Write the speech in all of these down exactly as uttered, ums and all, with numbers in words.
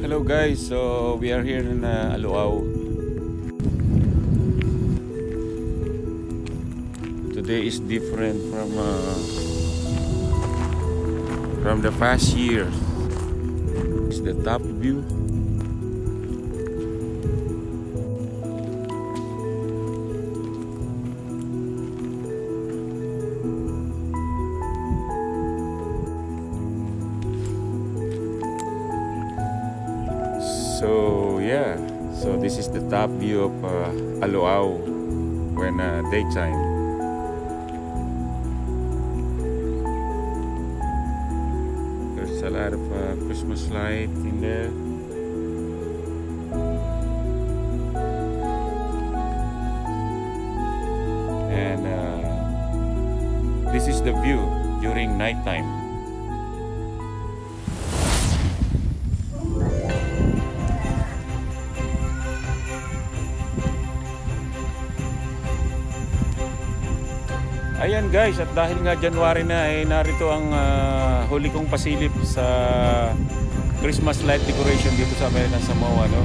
Hello guys, so we are here in uh, Aluao. Today is different from uh, from the past years. It's the top view. So yeah, so this is the top view of uh, Aluao when uh, daytime. There's a lot of uh, Christmas light in there. And uh, this is the view during nighttime. Ayan guys, at dahil nga January na, eh, narito ang uh, huli kong pasilip sa Christmas light decoration dito sa American Samoa, no?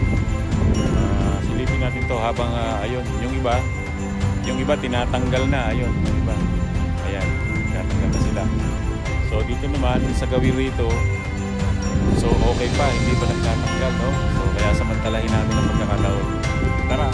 Uh, silipin natin to habang uh, ayun, yung iba yung iba tinatanggal na, ayun, yung iba ayan, tinatanggal na sila. So dito naman sa gawin rito, so okay pa, hindi pa nagtatanggal, no? So kaya samantalahin namin ang pagkakataon. Tara!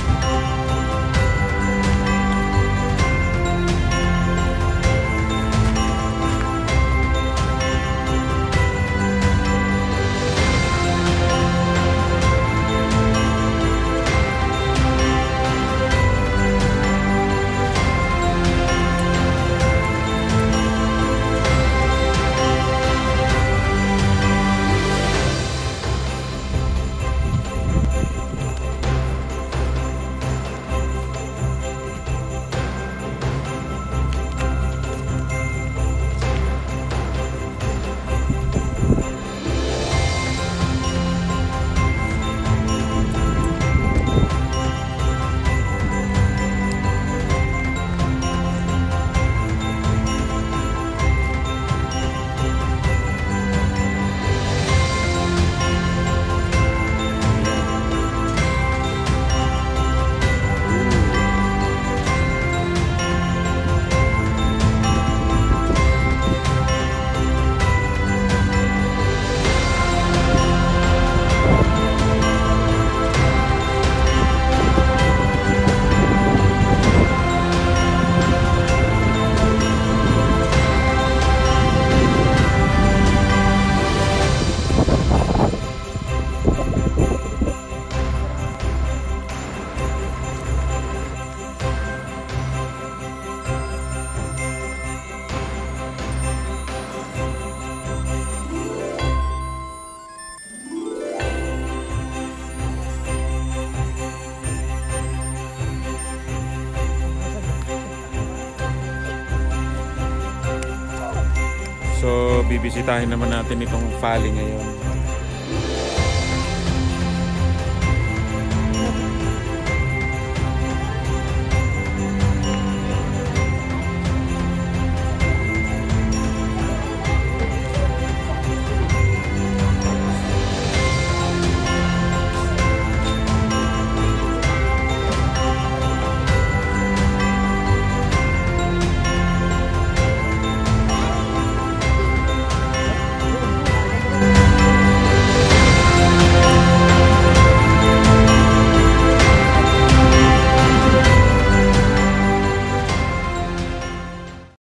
So bibisitahin naman natin itong valley ngayon.